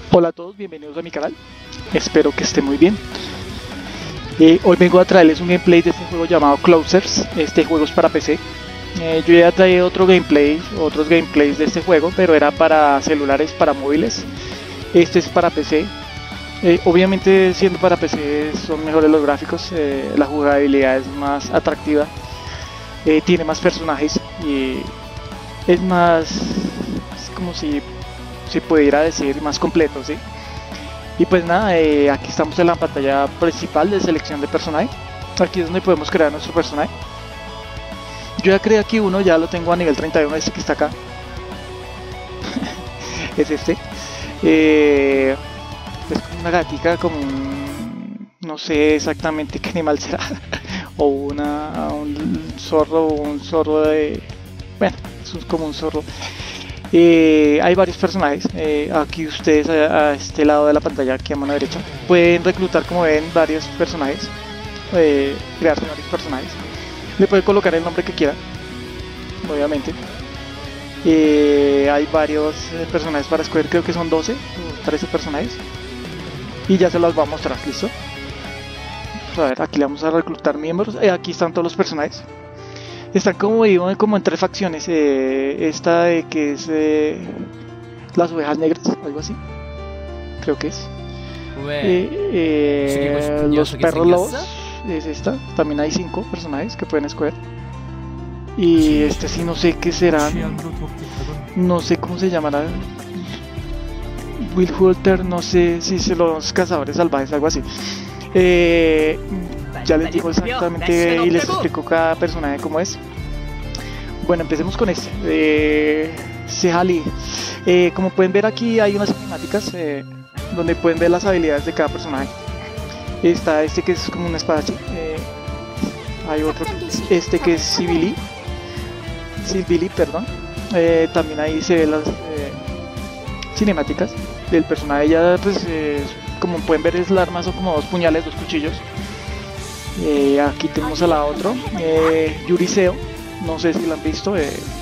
Hola a todos, bienvenidos a mi canal, espero que estén muy bien. Hoy vengo a traerles un gameplay de este juego llamado Closers. Este juego es para PC. Yo ya traí otros gameplays de este juego, pero era para celulares, para móviles. Este es para PC. Obviamente siendo para PC son mejores los gráficos, la jugabilidad es más atractiva, tiene más personajes y es más, es como si se pudiera decir, más completo, ¿sí? Y pues nada, aquí estamos en la pantalla principal de selección de personaje. Aquí es donde podemos crear nuestro personaje. Yo ya creé aquí uno, ya lo tengo a nivel 31, este que está acá. Es este. Es como una gatica, como un... no sé exactamente qué animal será. O un zorro de... bueno, es como un zorro. Hay varios personajes. Aquí ustedes a este lado de la pantalla, aquí a mano derecha, pueden reclutar, como ven, varios personajes, crearse varios personajes. Le pueden colocar el nombre que quieran, obviamente. Hay varios personajes para escoger, creo que son 12 o 13 personajes. Y ya se los voy a mostrar, ¿listo? A ver, aquí le vamos a reclutar miembros. Aquí están todos los personajes. Están como en tres facciones. Esta de que es las ovejas negras, algo así, creo que es. Los perros lobos es esta. También hay 5 personajes que pueden escoger. Y este sí no sé qué será. No sé cómo se llamará. Will Hunter, no sé si son los cazadores salvajes, algo así. Ya les digo exactamente y les explico cada personaje cómo es. Bueno, empecemos con este, Sehali. Como pueden ver, aquí hay unas cinemáticas donde pueden ver las habilidades de cada personaje. Está este que es como una espadachín. Hay otro, este que es Sibili, perdón. También ahí se ven las cinemáticas del personaje. Ya pues como pueden ver, es el arma, son como 2 puñales, 2 cuchillos. Aquí tenemos a la otra, Yuriseo, no sé si la han visto,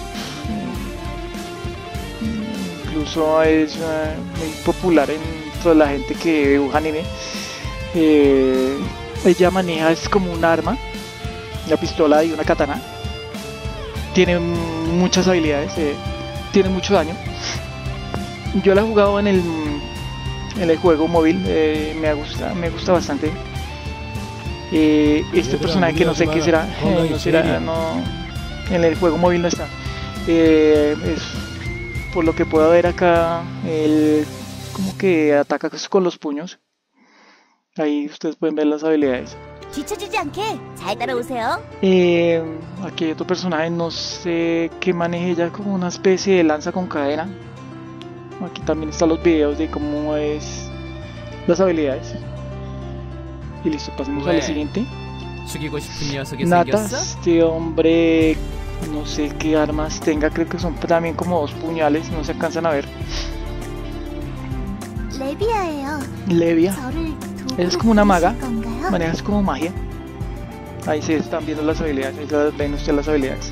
incluso es muy popular entre la gente que dibuja anime. Ella maneja, es como un arma, una pistola y una katana. Tiene muchas habilidades, tiene mucho daño. Yo la he jugado en el juego móvil, me gusta bastante. Este personaje que no sé qué será, no, en el juego móvil no está. Es, por lo que puedo ver acá, él como que ataca con los puños. Ahí ustedes pueden ver las habilidades. Aquí hay otro personaje, no sé qué maneje ella, como una especie de lanza con cadena. Aquí también están los videos de cómo es las habilidades. Y listo, pasemos a la siguiente. Nata, este hombre, no sé qué armas tenga, creo que son también como 2 puñales, no se alcanzan a ver. Levia, es como una maga, manejas como magia. Ahí se están viendo las habilidades, ahí ven ustedes las habilidades.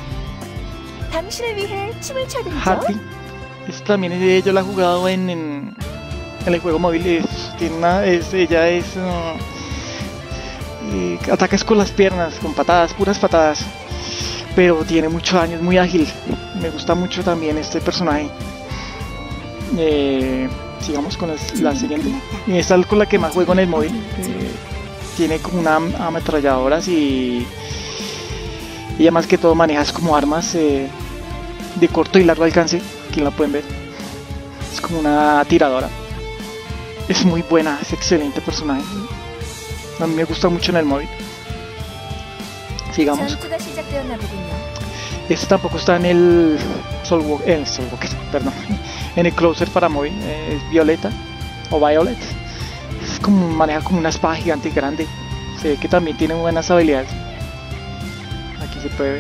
Happy, esto también es de ella, la he jugado en el juego móvil. Ella es ataques con las piernas, con patadas, puras patadas, pero tiene mucho daño, es muy ágil. Me gusta mucho también este personaje. Sigamos con la siguiente. Esta es con la que más juego en el móvil. Tiene como una ametralladoras y además que todo manejas como armas de corto y largo alcance. Aquí la pueden ver, es como una tiradora. Es muy buena, es excelente personaje. A mí me gusta mucho en el móvil. Sigamos. Este tampoco está en el Soulwalker, perdón, en el Closer para móvil. Es Violeta o Violet. Es como, maneja como una espada gigante y grande. Se ve que también tiene buenas habilidades. Aquí se puede ver.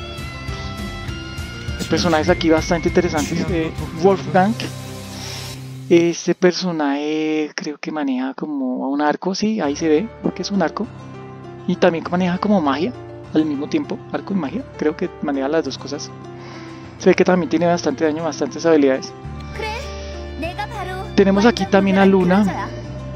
Los personajes aquí bastante interesantes. Wolfgang. Este personaje creo que maneja como un arco, sí, ahí se ve que es un arco. Y también maneja como magia al mismo tiempo, arco y magia, creo que maneja las dos cosas. Se ve que también tiene bastante daño, bastantes habilidades. Tenemos aquí también a Luna.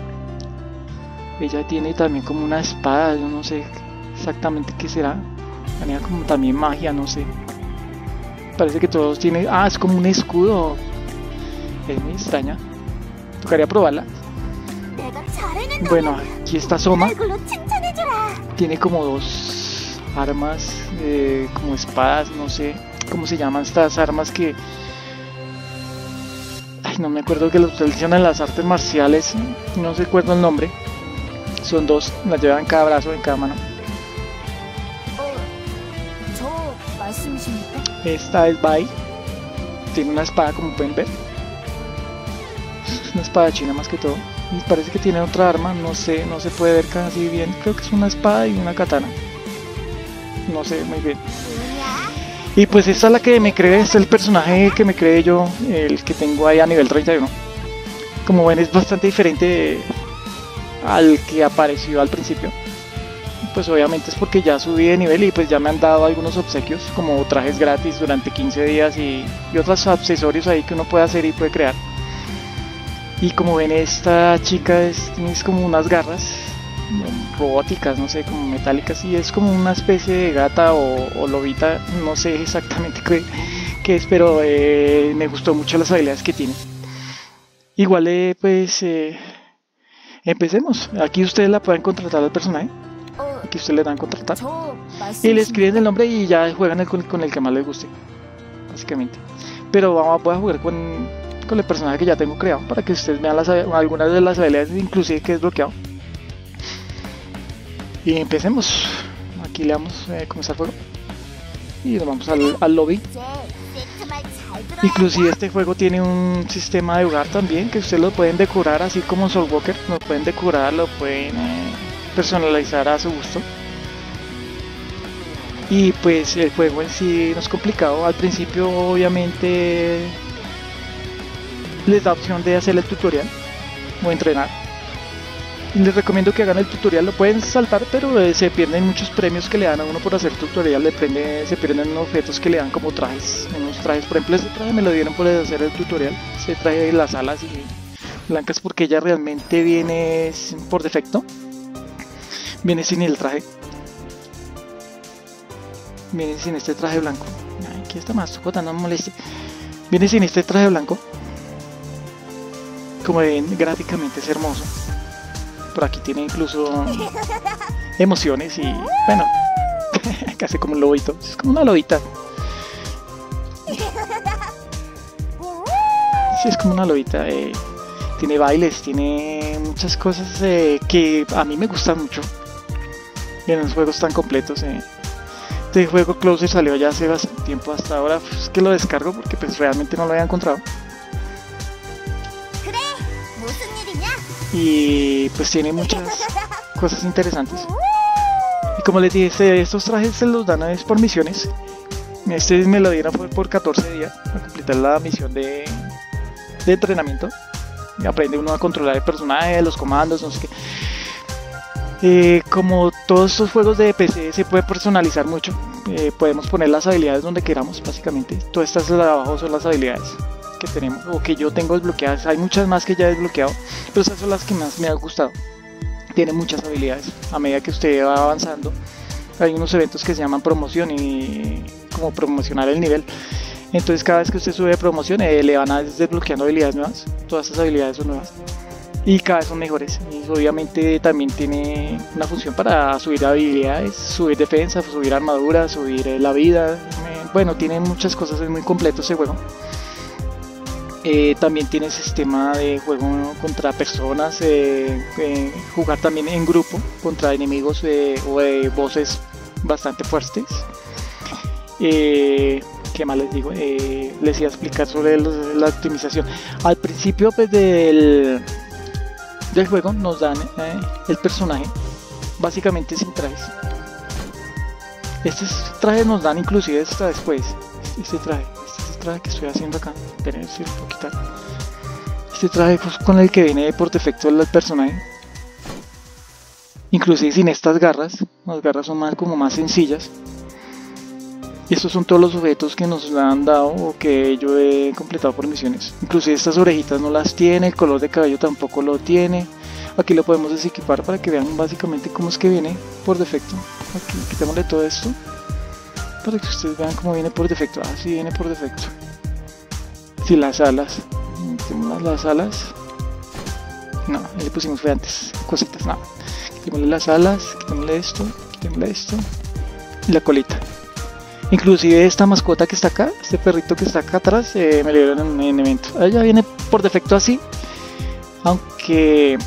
Ella tiene también como una espada, yo no sé exactamente qué será. Tenía como también magia, no sé. Parece que todos tienen... Ah, es como un escudo. Es muy extraña. Tocaría probarla. Bueno, aquí está Soma. Tiene como dos armas, como espadas, no sé cómo se llaman estas armas que... Ay, no me acuerdo que lo utilizan en las artes marciales, no recuerdo el nombre. Son dos, las llevan en cada brazo, en cada mano. Esta es Bai. Tiene una espada, como pueden ver. Es una espada china más que todo. Y parece que tiene otra arma, no sé, no se puede ver casi bien. Creo que es una espada y una katana. No sé muy bien. Y pues esta es la que me creé, este es el personaje que me creé yo, el que tengo ahí a nivel 31. Como ven, es bastante diferente al que apareció al principio. Pues obviamente es porque ya subí de nivel y pues ya me han dado algunos obsequios, como trajes gratis durante 15 días y otros accesorios ahí que uno puede hacer y puede crear. Y como ven, esta chica es como unas garras robóticas, no sé, como metálicas, y es como una especie de gata o lobita, no sé exactamente qué es, pero me gustó mucho las habilidades que tiene. Igual pues empecemos. Aquí ustedes la pueden contratar al personaje. Aquí ustedes le dan contratar y le escriben el nombre y ya juegan con el que más les guste, básicamente. Pero voy a jugar con el personaje que ya tengo creado para que ustedes vean algunas de las habilidades, inclusive que he desbloqueado. Y empecemos. Aquí le damos a comenzar juego y nos vamos al lobby. Inclusive este juego tiene un sistema de hogar también, que ustedes lo pueden decorar así como en Soul Walker. Lo pueden decorar, lo pueden personalizar a su gusto. Y pues el juego en sí no es complicado. Al principio obviamente les da opción de hacer el tutorial o entrenar. Y les recomiendo que hagan el tutorial, lo pueden saltar, pero se pierden muchos premios que le dan a uno por hacer tutorial, se pierden objetos que le dan como trajes, unos trajes, por ejemplo este traje me lo dieron por hacer el tutorial, ese traje de las alas y blancas porque ella realmente viene por defecto, viene sin el traje, viene sin este traje blanco. Ay, aquí está más, no me moleste, viene sin este traje blanco, como ven gráficamente es hermoso. Por aquí tiene incluso emociones y bueno, casi como un lobito, es como una lobita. Sí, es como una lobita, tiene bailes, tiene muchas cosas que a mí me gustan mucho en los juegos tan completos. Este juego Closer salió ya hace bastante tiempo, hasta ahora pues, que lo descargo porque pues realmente no lo había encontrado. Y pues tiene muchas cosas interesantes. Y como les dije, estos trajes se los dan por misiones. Este me lo dieron por 14 días para completar la misión de entrenamiento. Y aprende uno a controlar el personaje, los comandos, no sé qué. Como todos estos juegos de PC se puede personalizar mucho. Podemos poner las habilidades donde queramos, básicamente. Todas estas de abajo son las habilidades que tenemos o que yo tengo desbloqueadas. Hay muchas más que ya he desbloqueado, pero esas son las que más me han gustado. Tiene muchas habilidades. A medida que usted va avanzando hay unos eventos que se llaman promoción y como promocionar el nivel. Entonces cada vez que usted sube de promoción le van a desbloqueando habilidades nuevas. Todas esas habilidades son nuevas y cada vez son mejores. Y obviamente también tiene una función para subir habilidades, subir defensa, subir armadura, subir la vida. Bueno, tiene muchas cosas, es muy completo ese juego. También tiene sistema de juego contra personas, jugar también en grupo contra enemigos o bosses bastante fuertes. ¿Qué más les digo? Les iba a explicar sobre la optimización. Al principio pues, del juego nos dan el personaje básicamente sin trajes. Estos trajes nos dan inclusive hasta después. Este traje que estoy haciendo acá, este traje pues, con el que viene por defecto el personaje, inclusive sin estas garras. Las garras son como más sencillas Y estos son todos los objetos que nos han dado o que yo he completado por misiones. Inclusive estas orejitas no las tiene, el color de cabello tampoco lo tiene. Aquí lo podemos desequipar para que vean básicamente cómo es que viene por defecto. Aquí quitémosle todo esto para que ustedes vean cómo viene por defecto. Así viene por defecto. Si las alas, quitémosle las alas. No, le pusimos fue antes, cositas, no. Quitémosle las alas, quitémosle esto y la colita. Inclusive esta mascota que está acá, este perrito que está acá atrás, me lo dieron en evento. Ella viene por defecto así, aunque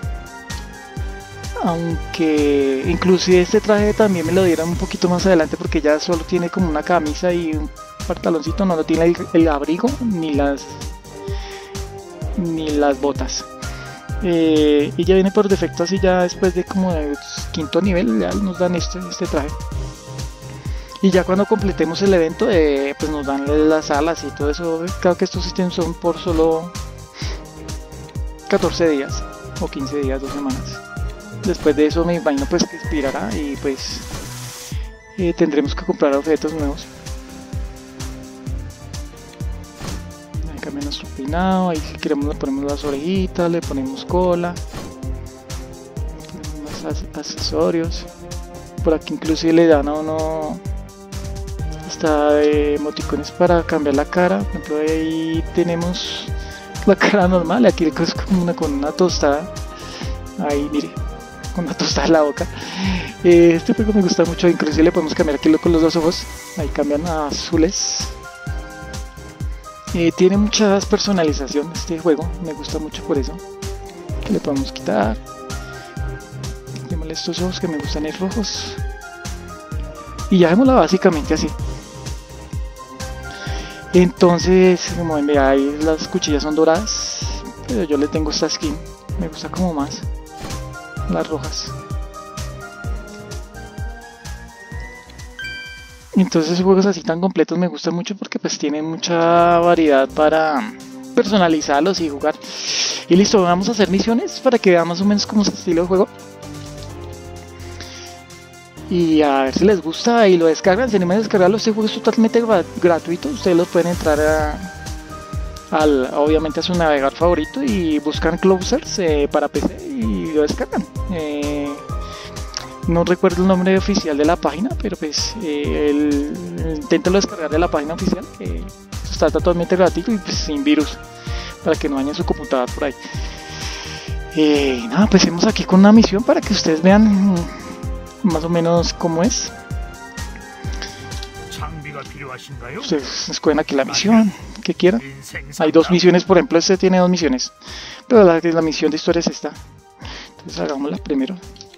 inclusive este traje también me lo dieron un poquito más adelante porque ya solo tiene como una camisa y un pantaloncito, no tiene el abrigo ni las botas. Y ya viene por defecto así, ya después de como de quinto nivel ya nos dan este traje. Y ya cuando completemos el evento, pues nos dan las alas y todo eso. Creo que estos ítems son por solo 14 días o 15 días, 2 semanas. Después de eso me imagino pues que expirará y pues tendremos que comprar objetos nuevos. Ahí cambia nuestro peinado, ahí si queremos le ponemos las orejitas, le ponemos cola, ponemos más accesorios. Por aquí inclusive le dan a uno emoticones para cambiar la cara. Por ejemplo, ahí tenemos la cara normal, aquí es como con una tostada. Ahí mire, con una tostada en la boca. Este juego me gusta mucho, inclusive le podemos cambiar aquí con los dos ojos. Ahí cambian a azules. Tiene muchas personalizaciones este juego, me gusta mucho por eso. Que le podemos quitar. Quitémosle estos ojos que me gustan los rojos. Y ya vemosla básicamente así. Entonces, como ven, ahí las cuchillas son doradas, pero yo le tengo esta skin, me gusta como más las rojas. Entonces juegos así tan completos me gustan mucho porque pues tienen mucha variedad para personalizarlos y jugar. Y listo, vamos a hacer misiones para que vean más o menos cómo es el estilo de juego. Y a ver si les gusta y lo descargan. Si anima a descargarlo, este juego es totalmente gratuito. Ustedes lo pueden entrar obviamente a su navegador favorito y buscan Closers para PC y lo descargan. No recuerdo el nombre oficial de la página, pero pues inténtalo descargar de la página oficial. Está totalmente gratuito y pues sin virus, para que no dañen su computadora por ahí. Nada, empecemos aquí con una misión para que ustedes vean más o menos cómo es. Ustedes escogen aquí la misión que quieran. Hay 2 misiones, por ejemplo, este tiene 2 misiones, pero la misión de historia es esta. Entonces hagámosla primero.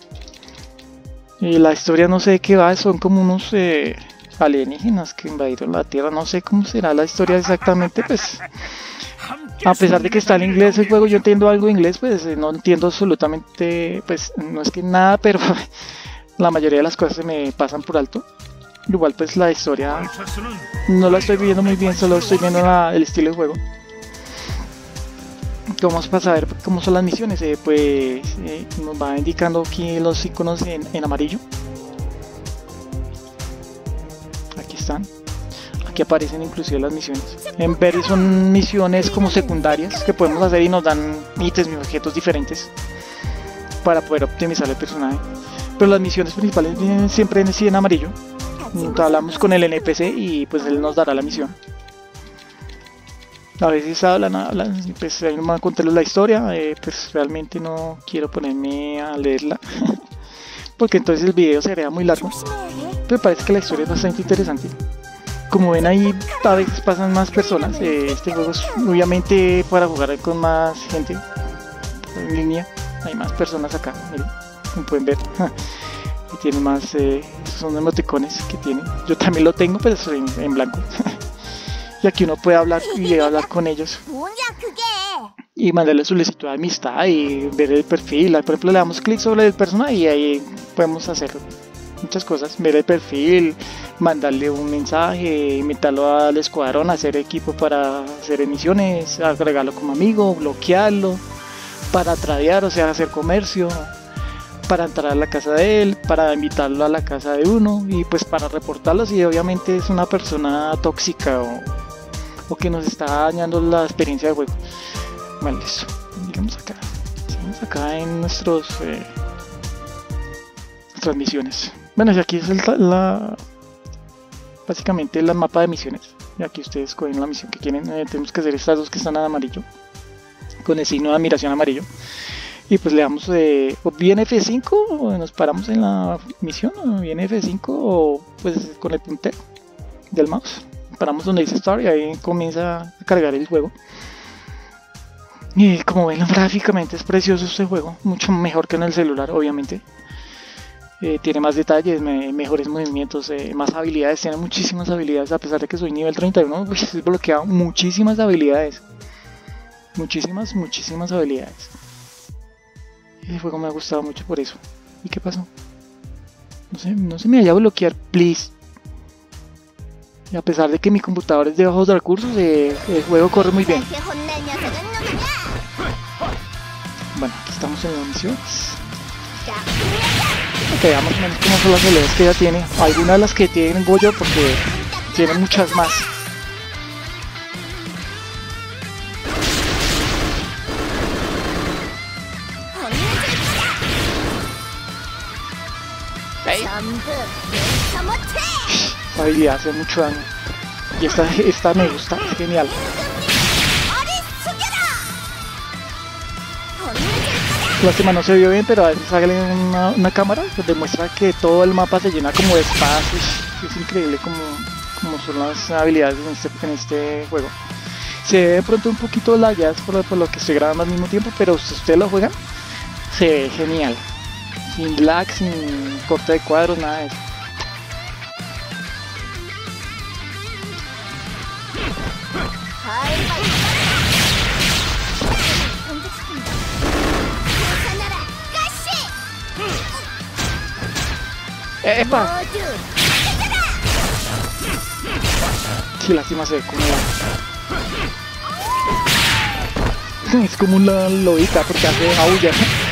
La historia no sé de qué va, son como unos alienígenas que invadieron la Tierra. No sé cómo será la historia exactamente, pues a pesar de que está en inglés el juego, yo entiendo algo de inglés, pues no entiendo absolutamente, pues no es que nada, pero la mayoría de las cosas se me pasan por alto. Igual pues la historia no la estoy viendo muy bien, solo estoy viendo el estilo de juego. Vamos a ver cómo son las misiones. Nos va indicando aquí los iconos en amarillo. Aquí están. Aquí aparecen inclusive las misiones. En verde son misiones como secundarias que podemos hacer y nos dan ítems y objetos diferentes para poder optimizar el personaje. Pero las misiones principales vienen siempre en amarillo. Hablamos con el NPC y pues él nos dará la misión. A veces hablan, pues ahí no me van a contarles la historia, pues realmente no quiero ponerme a leerla porque entonces el video sería muy largo, pero parece que la historia es bastante interesante. Como ven ahí a veces pasan más personas, este juego es obviamente para jugar con más gente en línea, hay más personas acá, miren, como pueden ver. Y tiene más, son emoticones que tiene, yo también lo tengo pero soy en blanco. Y aquí uno puede hablar y hablar con ellos y mandarle su solicitud de amistad y ver el perfil. Por ejemplo, le damos clic sobre el personaje y ahí podemos hacer muchas cosas, ver el perfil, mandarle un mensaje, invitarlo al escuadrón, hacer equipo para hacer misiones, agregarlo como amigo, bloquearlo para tradear, o sea, hacer comercio, para entrar a la casa de él, para invitarlo a la casa de uno y pues para reportarlo si obviamente es una persona tóxica o que nos está dañando la experiencia de juego. Vale, listo. Digamos acá. Seguimos acá en nuestras misiones. Bueno, y aquí es básicamente el mapa de misiones. Y aquí ustedes escogen la misión que quieren. Tenemos que hacer estas dos que están en amarillo, con el signo de admiración amarillo. Y pues le damos o bien F5 o nos paramos en la misión, o bien F5 o pues con el puntero del mouse. Paramos donde dice Start y ahí comienza a cargar el juego. Y como ven, gráficamente es precioso este juego, mucho mejor que en el celular, obviamente. Tiene más detalles, mejores movimientos, más habilidades, tiene muchísimas habilidades. A pesar de que soy nivel 31, pues he desbloqueado muchísimas habilidades. Muchísimas habilidades. El juego me ha gustado mucho por eso. ¿Y qué pasó? No se me vaya a bloquear, please. Y a pesar de que mi computador es de bajos recursos, el juego corre muy bien. Bueno, aquí estamos en las misiones. Ok, veamos menos cómo son las habilidades que ella tiene. Algunas de las que tengo yo porque tiene muchas más. Esta habilidad hace mucho daño. Y esta me gusta, es genial. Lástima no se vio bien, pero a veces sale una cámara donde muestra que todo el mapa se llena como de espacios. Es increíble como son las habilidades en este juego. Se ve de pronto un poquito lagueadas por lo que estoy grabando al mismo tiempo, pero si ustedes lo juegan, se ve genial. Sin lag, sin corte de cuadros, nada de eso. ¡Epa! Sí, lástima se ve como es como una lobita porque hace aúlla.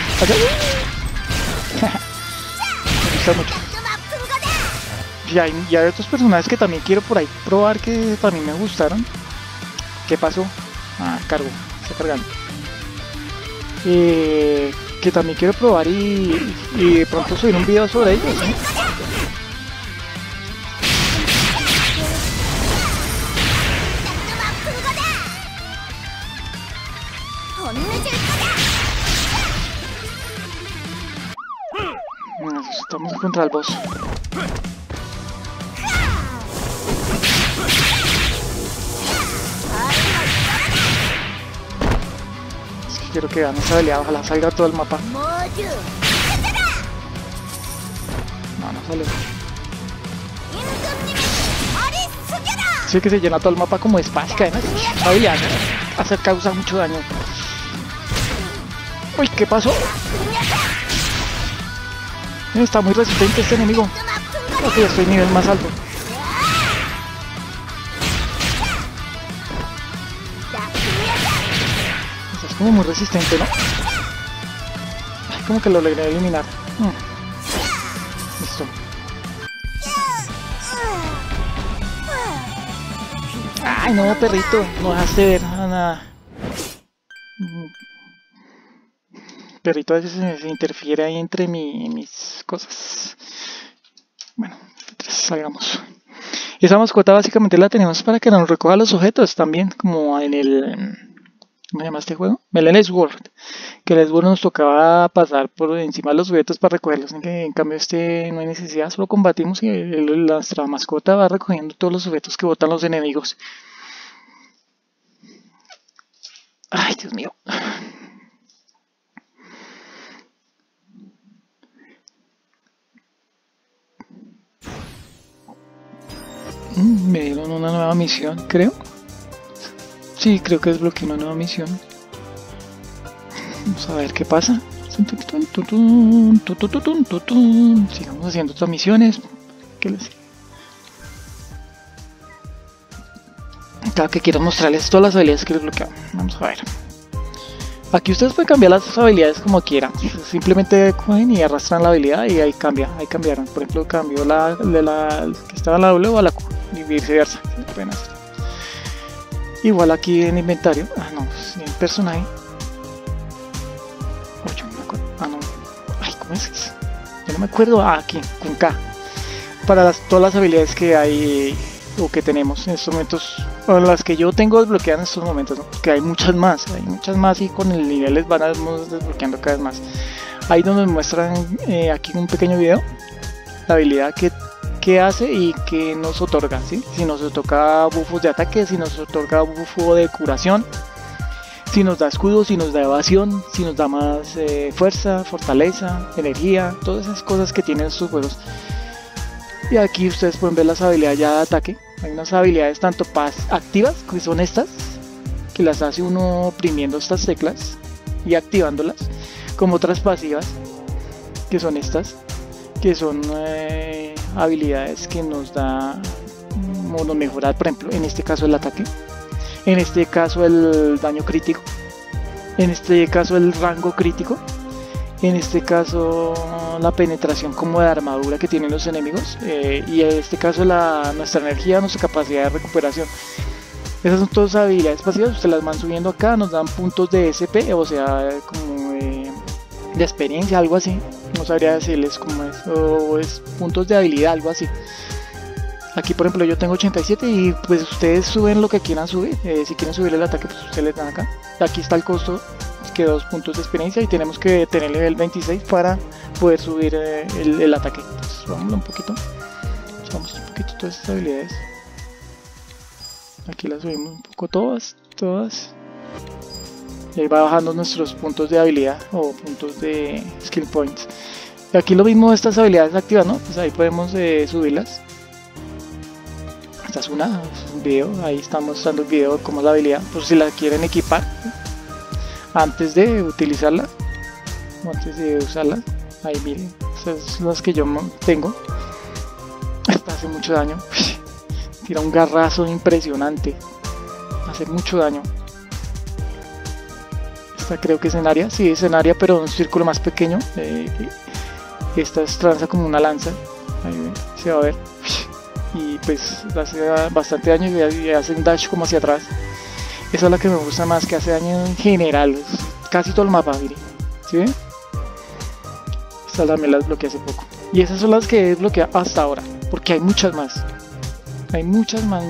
Me gusta mucho. Y hay otros personajes que también quiero por ahí probar que también me gustaron. ¿Qué pasó? Ah, cargo, está cargando. Que también quiero probar y de pronto subir un video sobre ellos, ¿eh? Estamos contra el boss. Es que quiero que gane esa habilidad, ojalá salga todo el mapa. No sale. Sí que se llena todo el mapa como de espacio, además. Esa habilidad causa mucho daño. Uy, ¿qué pasó? Está muy resistente este enemigo. Ok, estoy nivel más alto. Es como muy resistente, ¿no? Como que lo logré eliminar. Listo. Ay, no, perrito. No dejaste ver nada. Perrito a veces se interfiere ahí entre mis cosas. Bueno, salgamos. Y esa mascota básicamente la tenemos para que nos recoja los objetos también, como en el... ¿Cómo se llama este juego? El Sword. Que el Sword nos tocaba pasar por encima de los objetos para recogerlos. En cambio este no hay necesidad, solo combatimos y nuestra mascota va recogiendo todos los objetos que botan los enemigos. Ay, Dios mío. Me dieron una nueva misión, creo. Sí, creo que desbloqueé una nueva misión. Vamos a ver qué pasa. Sigamos haciendo otras misiones. ¿Qué les digo? Claro que quiero mostrarles todas las habilidades que he desbloqueado. Vamos a ver. Aquí ustedes pueden cambiar las habilidades como quieran. Simplemente cogen y arrastran la habilidad y ahí cambia. Ahí cambiaron. Por ejemplo, cambió la de la que estaba en la W a la Q y viceversa. Pueden hacer. Igual aquí en inventario. Ah, no, en personaje. Oye, no me acuerdo. Ah, no. Ay, ¿cómo es eso? Yo no me acuerdo. Ah, aquí, con K. Para todas las habilidades que hay o que tenemos en estos momentos, o las que yo tengo desbloqueadas en estos momentos, ¿no? Porque hay muchas más y con el nivel les van a desbloqueando cada vez más. Ahí donde muestran aquí un pequeño video la habilidad que hace y que nos otorga, ¿sí? Si nos otorga buffos de ataque, si nos otorga bufo de curación, si nos da escudo, si nos da evasión, si nos da más fuerza, fortaleza, energía, todas esas cosas que tienen estos juegos. Y aquí ustedes pueden ver las habilidades ya de ataque. Hay unas habilidades tanto activas, que son estas, que las hace uno oprimiendo estas teclas y activándolas, como otras pasivas, que son estas, que son habilidades que nos da, nos mejora, por ejemplo, en este caso el ataque, en este caso el daño crítico, en este caso el rango crítico, en este caso la penetración como de armadura que tienen los enemigos, y en este caso nuestra energía, nuestra capacidad de recuperación. Esas son todas habilidades pasivas, ustedes las van subiendo acá, nos dan puntos de SP, o sea, como de experiencia, algo así, no sabría decirles cómo es, o es puntos de habilidad, algo así. Aquí por ejemplo yo tengo 87 y pues ustedes suben lo que quieran subir, si quieren subir el ataque pues ustedes le dan acá. Aquí está el costo, que 2 puntos de experiencia, y tenemos que tener nivel 26 para poder subir el ataque. Entonces vámonos un poquito, echamos un poquito todas estas habilidades. Aquí las subimos un poco todas. Y ahí va bajando nuestros puntos de habilidad o puntos de skill points. Y aquí lo mismo, estas habilidades activas, ¿no? Pues ahí podemos subirlas. Esta es un video, ahí está mostrando el video de cómo es la habilidad, por si la quieren equipar antes de utilizarla o antes de usarla. Ahí miren, estas son las que yo tengo. Esta hace mucho daño. Tira un garrazo impresionante, hace mucho daño. Esta creo que es en área, sí es en área, pero un círculo más pequeño. Esta es tranza como una lanza, ahí se va a ver. Y pues hace bastante daño y hace un dash como hacia atrás. Esa es la que me gusta más, que hace daño en general, casi todo el mapa, miren. ¿Sí ven? Esta también la desbloqueé hace poco. Y esas son las que he desbloqueado hasta ahora, porque hay muchas más. Hay muchas más.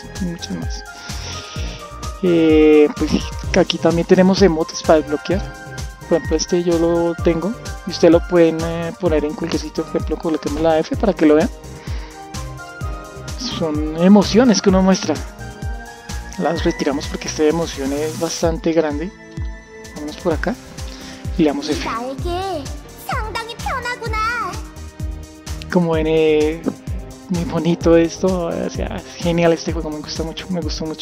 Pues aquí también tenemos emotes para desbloquear. Por ejemplo, este yo lo tengo y ustedes lo pueden poner en cualquier sitio. Por ejemplo, coloquemos la F para que lo vean. Son emociones que uno muestra. Las retiramos porque esta emoción es bastante grande. Vamos por acá y le damos F. Como ven, muy bonito esto, o sea, es genial este juego, me gustó mucho.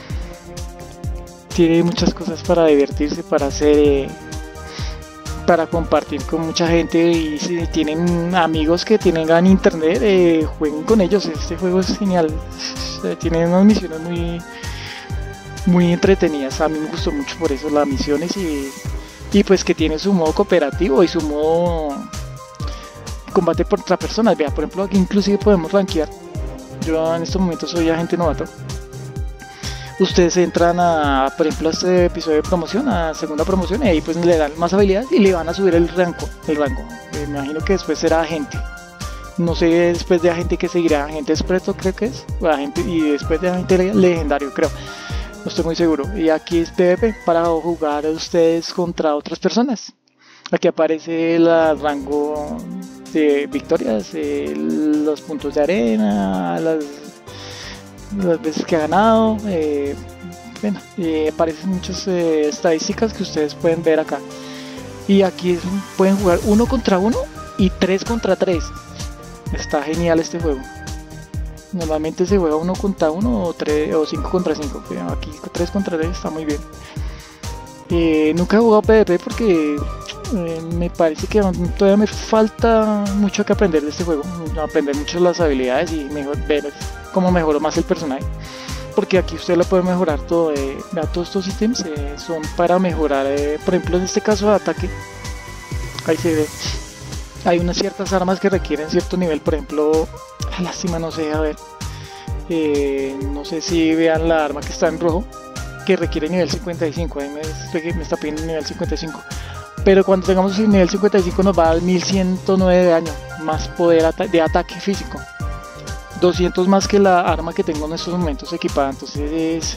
Tiene muchas cosas para divertirse, para hacer, para compartir con mucha gente, y si tienen amigos que tengan internet, jueguen con ellos. Este juego es genial, tiene unas misiones muy entretenidas. A mí me gustó mucho por eso las misiones, y pues que tiene su modo cooperativo y su modo combate por otra persona. Vea, por ejemplo, aquí inclusive podemos rankear. Yo en estos momentos soy agente novato. Ustedes entran por ejemplo, a este episodio de promoción, a segunda promoción, y ahí pues le dan más habilidades y le van a subir el rango. Me imagino que después será agente. No sé después de agente que seguirá, agente expreso creo que es, o agente, y después de agente legendario creo. No estoy muy seguro. Y aquí es PvP para jugar a ustedes contra otras personas. Aquí aparece el rango de victorias, los puntos de arena, las veces que ha ganado. Bueno, aparecen muchas estadísticas que ustedes pueden ver acá. Y aquí pueden jugar 1 contra 1 y 3 contra 3. Está genial este juego. Normalmente se juega 1 contra 1 o 5 contra 5. Pero aquí 3 contra 3 está muy bien. Nunca he jugado PvP porque me parece que todavía me falta mucho que aprender de este juego. Aprender mucho las habilidades y ver cómo mejoro más el personaje. porque aquí usted lo puede mejorar todo. Vea, todos estos ítems son para mejorar, por ejemplo en este caso de ataque, ahí se ve, hay unas ciertas armas que requieren cierto nivel, por ejemplo, lástima no sé, a ver, no sé si vean la arma que está en rojo, que requiere nivel 55, ahí me está pidiendo nivel 55, pero cuando tengamos el nivel 55 nos va a dar 1109 de daño, más poder de ataque físico, 200 más que la arma que tengo en estos momentos equipada. Entonces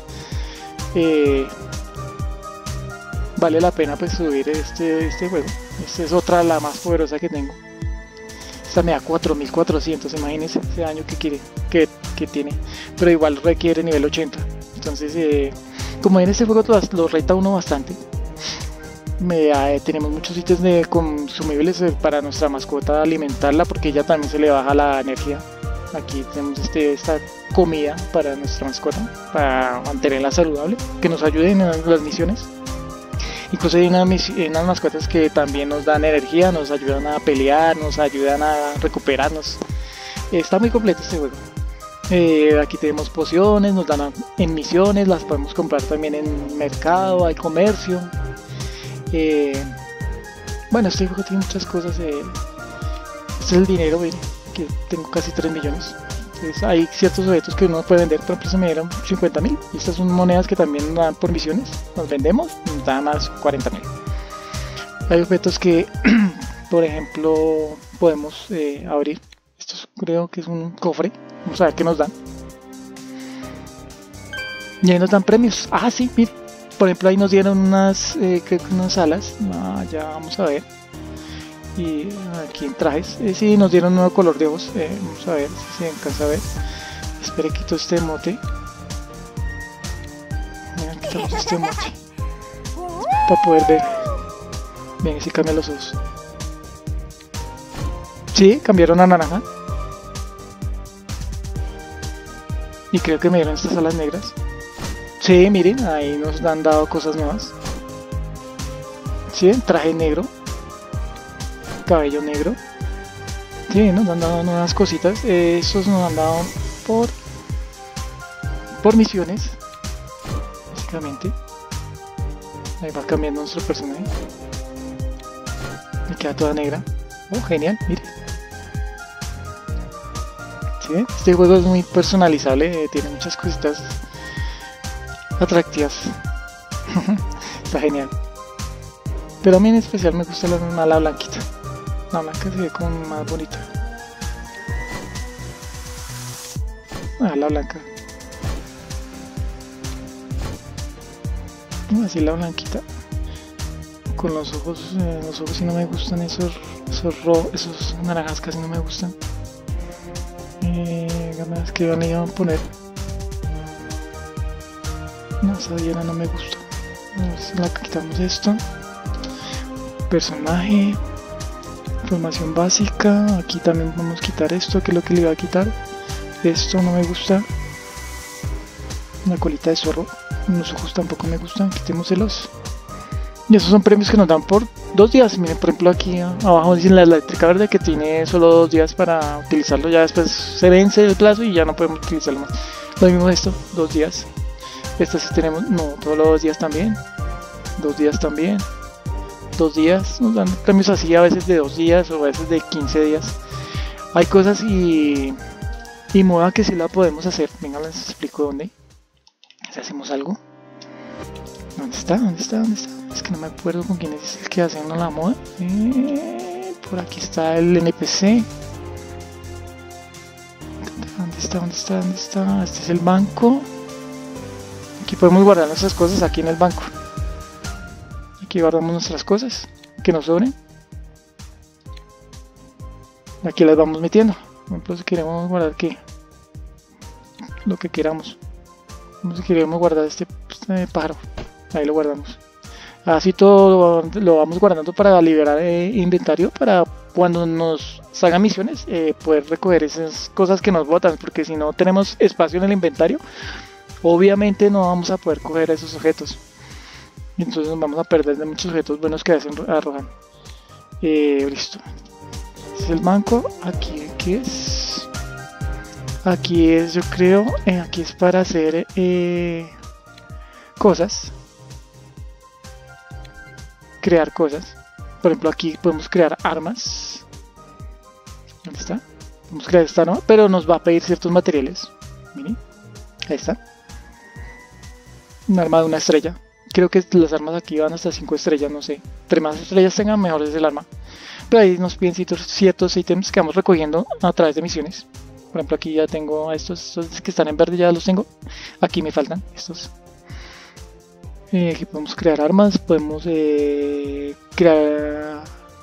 vale la pena pues subir este juego. Esta es otra, la más poderosa que tengo. Esta me da 4400, imagínense ese daño que tiene, pero igual requiere nivel 80. Entonces como en este juego lo reta uno bastante. Tenemos muchos ítems de consumibles para nuestra mascota, alimentarla, porque ella también se le baja la energía. Aquí tenemos esta comida para nuestra mascota, para mantenerla saludable, que nos ayuden en las misiones. Incluso hay unas mascotas que también nos dan energía, nos ayudan a pelear, nos ayudan a recuperarnos. Está muy completo este juego. Aquí tenemos pociones, nos dan en misiones, las podemos comprar también en mercado, hay comercio. Bueno, este juego tiene muchas cosas. Este es el dinero, miren, que tengo casi 3 millones. Entonces hay ciertos objetos que uno puede vender. Por ejemplo, se me dieron 50.000. Y estas son monedas que también nos dan por misiones. Nos vendemos, nos dan más 40.000. Hay objetos que, por ejemplo, podemos abrir. Esto creo que es un cofre. Vamos a ver qué nos dan. Y ahí nos dan premios. Ah, sí, miren. Por ejemplo, ahí nos dieron unas alas. Ya vamos a ver. Y aquí en trajes, sí, nos dieron un nuevo color de ojos. Vamos a ver si se alcanza a ver. Espere, quito este emote. Miren, quitamos este emote para poder ver. Ven, si cambia los ojos. Sí, cambiaron a naranja. Y creo que me dieron estas alas negras. Sí, miren, ahí nos han dado cosas nuevas. Sí, traje negro, cabello negro. Sí, nos han dado nuevas cositas. Estos nos han dado por misiones, básicamente. Ahí va cambiando nuestro personaje. Me queda toda negra. Oh, genial, mire. ¿Sí? Este juego es muy personalizable, tiene muchas cositas atractivas. Está genial. Pero a mí en especial me gusta la blanquita. La blanca se ve como más bonita. La blanca. Así la blanquita. Con los ojos sí no me gustan, esos naranjas casi no me gustan. Ganas que van a poner. No, esa diana no me gusta. La quitamos esto. Personaje. Información básica. Aquí también vamos a quitar esto, que es lo que le iba a quitar. Esto no me gusta. Una colita de zorro. Los ojos tampoco me gustan. Quitémoselos. Y esos son premios que nos dan por 2 días. Miren, por ejemplo, aquí abajo dicen la eléctrica verde que tiene solo 2 días para utilizarlo. Ya después se vence el plazo y ya no podemos utilizarlo más. Lo mismo esto, 2 días. Esto sí tenemos, no, todos los 2 días también. 2 días también. 2 días. Nos dan premios así a veces de 2 días o a veces de 15 días. Hay cosas y moda que sí la podemos hacer. Venga, les explico dónde. Si hacemos algo. ¿Dónde está? ¿Dónde está? ¿Dónde está? Es que no me acuerdo con quién es el que hace la moda. Por aquí está el NPC. ¿Dónde está? ¿Dónde está? ¿Dónde está? Este es el banco. Aquí podemos guardar nuestras cosas aquí en el banco. Aquí guardamos nuestras cosas que nos sobren. Aquí las vamos metiendo. Por ejemplo, si queremos guardar aquí lo que queramos. Si queremos guardar este pájaro, ahí lo guardamos. Así todo lo vamos guardando para liberar inventario, para cuando nos salgan misiones poder recoger esas cosas que nos botan, porque si no tenemos espacio en el inventario, obviamente no vamos a poder coger esos objetos. Y entonces nos vamos a perder de muchos objetos buenos que arrojan. Listo. Este es el banco. Aquí es. aquí es, yo creo, aquí es para hacer cosas, crear cosas. Por ejemplo, aquí podemos crear armas. ¿Dónde está? Podemos crear esta arma, pero nos va a pedir ciertos materiales. Miren, ahí está. Un arma de una estrella. Creo que las armas aquí van hasta 5 estrellas, no sé. Entre más estrellas tengan, mejor es el arma. Pero ahí nos piden ciertos ítems que vamos recogiendo a través de misiones. Por ejemplo, aquí ya tengo estos que están en verde, ya los tengo. Aquí me faltan estos. Aquí podemos crear armas, podemos crear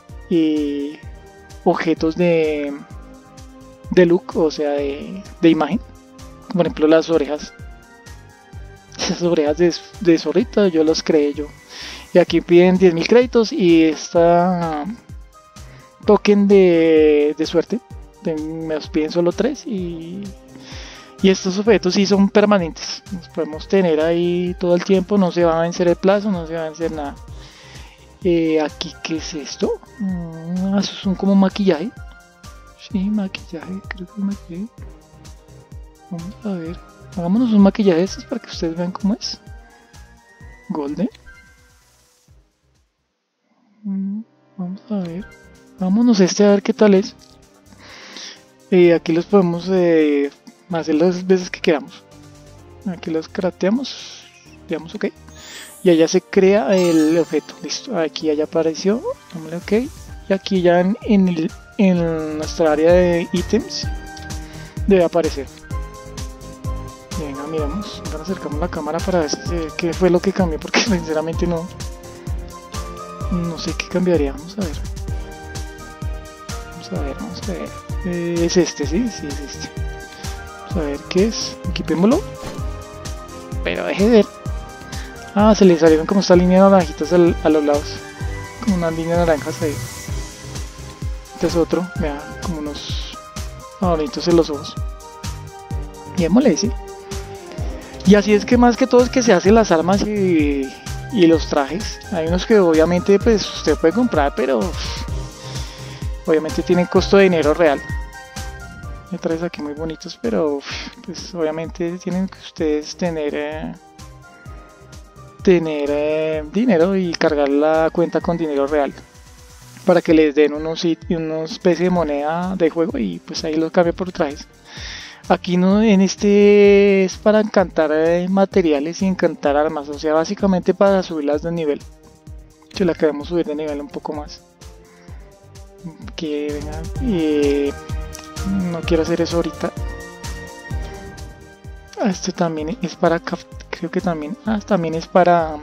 objetos de look, o sea, de imagen. Por ejemplo, las orejas. Esas orejas de zorrita, yo las creé yo. Y aquí piden 10.000 créditos y esta token de suerte. Me los piden solo 3 y estos objetos sí son permanentes. Los podemos tener ahí todo el tiempo, no se va a vencer el plazo, no se va a vencer nada. Aquí, ¿qué es esto? Eso son como maquillaje. Sí, maquillaje, creo que es maquillaje. Vamos a ver. Hagámonos un maquillaje de estos para que ustedes vean cómo es. Golden. Vamos a ver. Vámonos a ver qué tal es. Aquí los podemos hacer las veces que queramos. Aquí los crafteamos. Digamos ok. Y allá se crea el objeto. Listo. Aquí ya apareció. Dámosle ok. Y aquí ya en nuestra área de ítems debe aparecer. Venga, miramos, ahora acercamos la cámara para ver qué fue lo que cambió, porque sinceramente no sé qué cambiaría. Vamos a ver. Vamos a ver. Es este, sí, es este. Vamos a ver qué es. Equipémoslo. Pero deje de ver. Ah, se le salieron como esta línea de naranjitas a los lados. Como unas líneas naranjas ahí. Este es otro, vea, como unos bonitos en los ojos. Y démosle, sí. Y así es que más que todo es que se hacen las armas y los trajes. Hay unos que obviamente pues usted puede comprar, pero obviamente tienen costo de dinero real. Hay trajes aquí muy bonitos, pero pues obviamente tienen que ustedes tener dinero y cargar la cuenta con dinero real para que les den una especie de moneda de juego y pues ahí lo cambia por trajes. Aquí no, en este es para encantar materiales y encantar armas, o sea, básicamente para subirlas de nivel. Si la queremos subir de nivel un poco más. Que venga, no quiero hacer eso ahorita. Este también es para, creo que también, también es para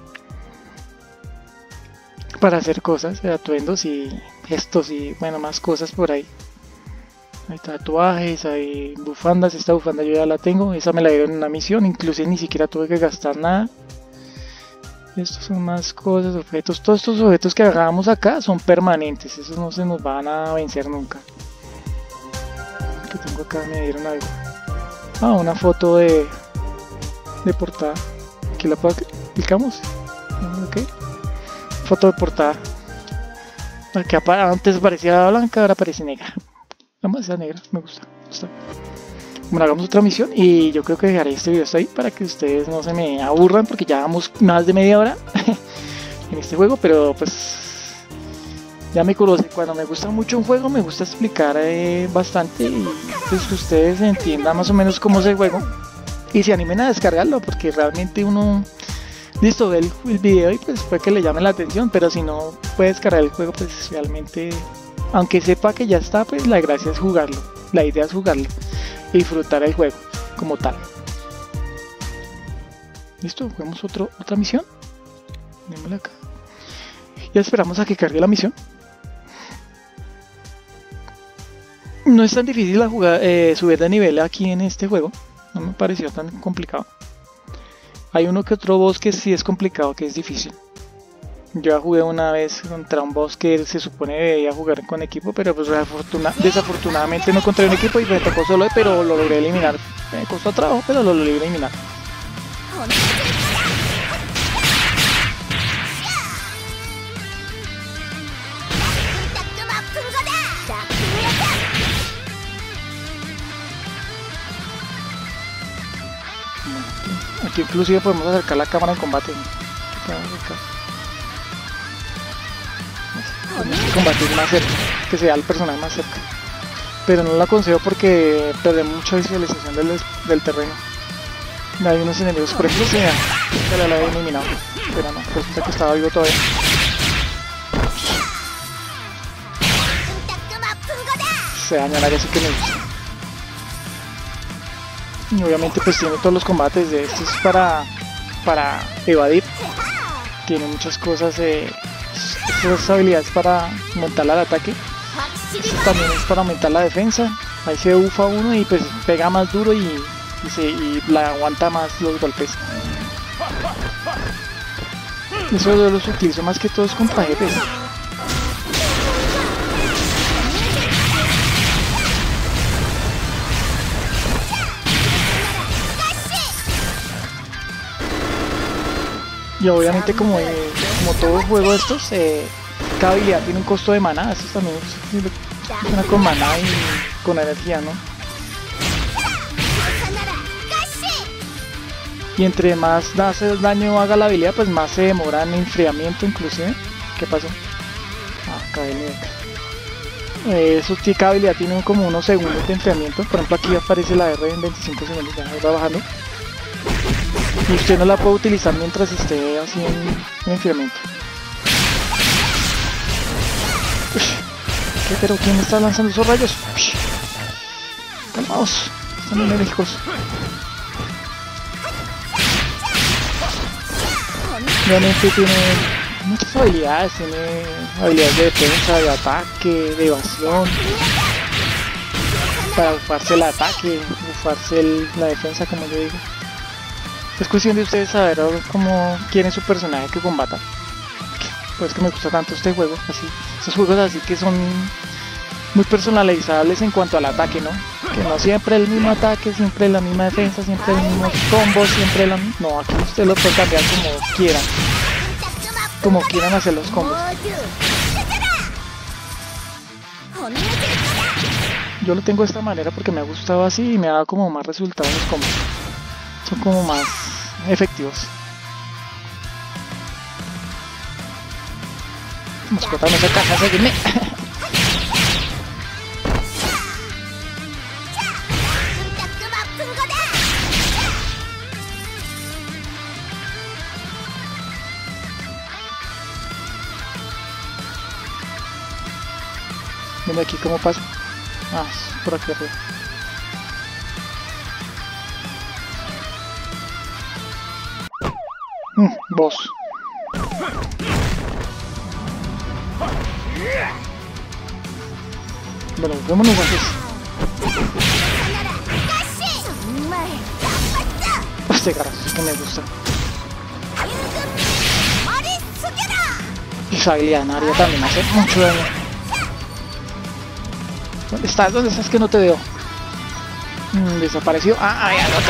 hacer cosas, atuendos y gestos y bueno, más cosas por ahí. Hay tatuajes, hay bufandas. Esta bufanda yo ya la tengo. Esa me la dieron en una misión. Inclusive ni siquiera tuve que gastar nada. Estos son más cosas, objetos. Todos estos objetos que hagamos acá son permanentes. Esos no se nos van a vencer nunca. Que tengo acá, me dieron algo. Una foto de portada. Aquí la clicamos. Ok. Foto de portada. Aquí antes parecía blanca, ahora parece negra. Vamos a esa negra, me gusta. Bueno, hagamos otra misión y yo creo que dejaré este video hasta ahí para que ustedes no se me aburran porque ya vamos más de media hora en este juego, pero pues ya me conocen. Cuando me gusta mucho un juego me gusta explicar bastante y pues que ustedes entiendan más o menos cómo es el juego y se animen a descargarlo, porque realmente uno listo ve el video y pues puede que le llame la atención, pero si no puede descargar el juego pues realmente, aunque sepa que ya está, pues la gracia es jugarlo. La idea es jugarlo y disfrutar el juego como tal. Listo, juguemos otra misión. Démosle acá. Ya esperamos a que cargue la misión. No es tan difícil subir de nivel aquí en este juego. No me pareció tan complicado. Hay uno que otro boss que sí es complicado, que es difícil. Yo ya jugué una vez contra un boss que se supone debía jugar con equipo, pero pues desafortunadamente no encontré un equipo y me tocó solo, pero lo logré eliminar. Me costó trabajo, pero lo logré eliminar. Aquí inclusive podemos acercar la cámara en combate. Podemos combatir más cerca, que sea el personaje más cerca. Pero no lo aconsejo porque perdemos mucha visualización del terreno. Hay unos enemigos, por ejemplo, se la había eliminado. Pero no, resulta que estaba vivo todavía. Se daña el área, así que me gusta. Y obviamente pues tiene todos los combates de estos para evadir. Tiene muchas cosas, estas habilidades para aumentar el ataque. Esto también es para aumentar la defensa. Ahí se bufa uno y pues pega más duro y la aguanta más los golpes. Eso los utilizo más que todos contra jefes. Y obviamente como todo juego de estos, cada habilidad tiene un costo de maná. Estos también funciona con maná y con energía, ¿no? Y entre más daño haga la habilidad, pues más se demora en enfriamiento inclusive. ¿Qué pasó? Cae el eso, cada habilidad tiene como unos segundos de enfriamiento. Por ejemplo, aquí aparece la R en 25 segundos, ya va bajando. Y usted no la puede utilizar mientras esté así en enfriamiento. ¿Qué? ¿Pero quién está lanzando esos rayos? Calmaos, están enérgicos. Obviamente tiene muchas habilidades, tiene habilidades de defensa, de ataque, de evasión. Para bufarse el ataque, bufarse la defensa, como yo digo. Es cuestión de ustedes saber cómo quieren su personaje que combata. Pues que me gusta tanto este juego, así. Estos juegos así que son muy personalizables en cuanto al ataque, ¿no? Que no siempre el mismo ataque, siempre la misma defensa, siempre los mismos combos, siempre la misma... No, aquí ustedes lo pueden cambiar como quieran hacer los combos. Yo lo tengo de esta manera porque me ha gustado así y me ha dado como más resultados los combos. Son como más efectivos. Vamos a cortarme esa caja, seguidme. Viendo aquí cómo pasa. Por aquí arriba. Boss. Bueno, vámonos antes. Este carajo, es que me gusta. Esa habilidad en área también hace mucho daño. ¿Dónde estás? ¿Dónde estás? Que no te veo. Desapareció. Ya no.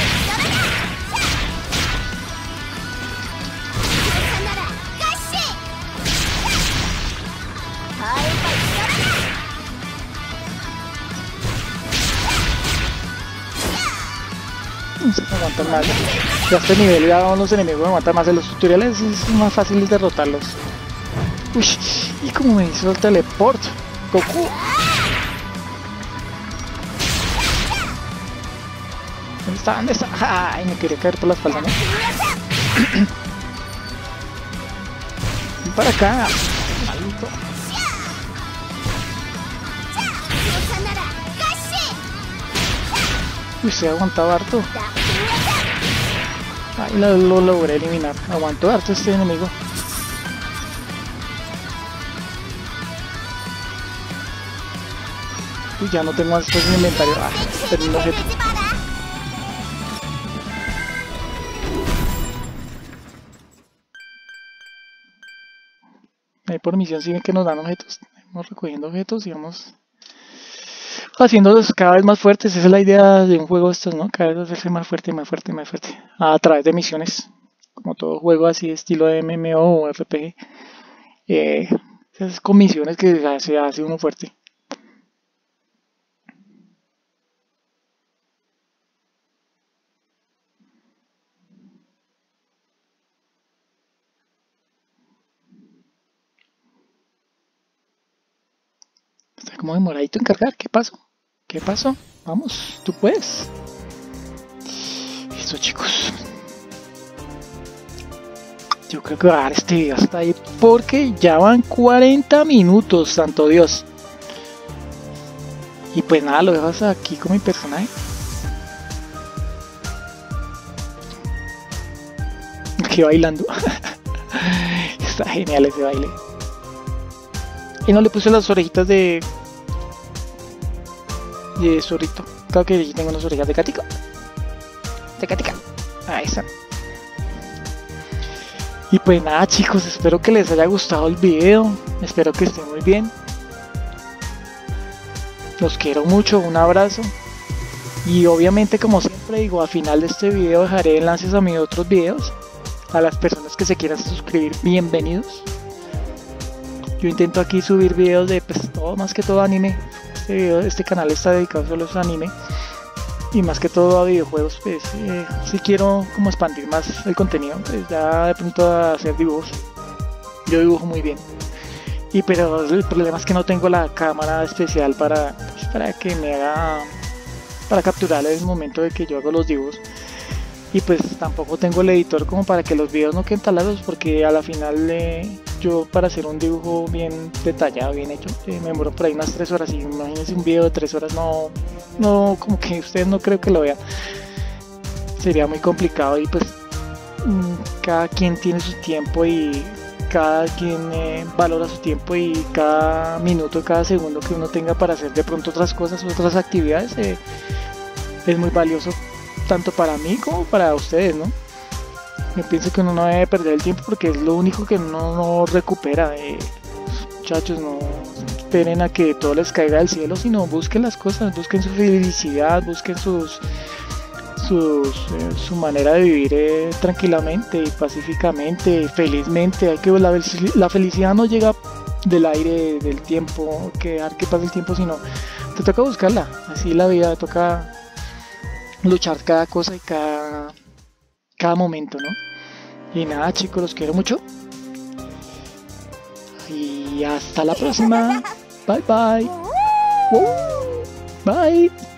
Se aguantan más. Ya a este nivel ya los enemigos aguantan más. En los tutoriales es más fácil derrotarlos. Uy, y como me hizo el teleport. Goku. ¿Dónde está? ¿Dónde está? Ay, me quería caer por la espalda, ¿no? Ven para acá. Maldito. Uy, se ha aguantado harto. Ahí lo logré eliminar. Aguantó harto este enemigo. Uy, ya no tengo más espacio en el inventario. Perdí un objeto. Ahí por misión siguen que nos dan objetos. Vamos recogiendo objetos y vamos haciéndolos cada vez más fuertes. Esa es la idea de un juego de estos, ¿no? Cada vez hacerse más fuerte, más fuerte, más fuerte. A través de misiones. Como todo juego así estilo de MMO o RPG. Esas comisiones que se hace uno fuerte. como demoradito en cargar. ¿Qué pasó? ¿Qué pasó? Vamos, tú puedes. Listo, chicos. Yo creo que voy a dejar este video hasta ahí porque ya van 40 minutos, santo Dios. Y pues nada, lo dejo hasta aquí con mi personaje. Aquí bailando. Está genial ese baile. Y no le puse las orejitas de zorrito. Creo que aquí tengo unas orejas de catica. De catica. Ahí están. Y pues nada, chicos, espero que les haya gustado el video. Espero que estén muy bien. Los quiero mucho, un abrazo. Y obviamente, como siempre digo, al final de este video dejaré enlaces a mis otros videos. A las personas que se quieran suscribir, bienvenidos. Yo intento aquí subir videos de pues todo, más que todo anime. Este canal está dedicado solo a anime. Y más que todo a videojuegos, pues si quiero como expandir más el contenido, pues ya de pronto a hacer dibujos. Yo dibujo muy bien. Pero el problema es que no tengo la cámara especial para que me haga, para capturar el momento de que yo hago los dibujos. Y pues tampoco tengo el editor como para que los videos no queden talados, porque a la final yo para hacer un dibujo bien detallado, bien hecho, me demoro por ahí unas 3 horas. Y imagínense un video de 3 horas, no, como que ustedes no creo que lo vean. Sería muy complicado y pues cada quien tiene su tiempo y cada quien valora su tiempo, y cada minuto, cada segundo que uno tenga para hacer de pronto otras cosas, otras actividades, es muy valioso tanto para mí como para ustedes, ¿no? Yo pienso que uno no debe perder el tiempo porque es lo único que uno no recupera. Muchachos, no esperen a que todo les caiga del cielo, sino busquen las cosas, busquen su felicidad, busquen su manera de vivir tranquilamente y pacíficamente y felizmente. Hay que la felicidad no llega del aire, del tiempo, que dejar que pase el tiempo, sino te toca buscarla. Así la vida, toca luchar cada cosa y cada momento, ¿no? Y nada, chicos, los quiero mucho y hasta la próxima. Bye bye. Bye.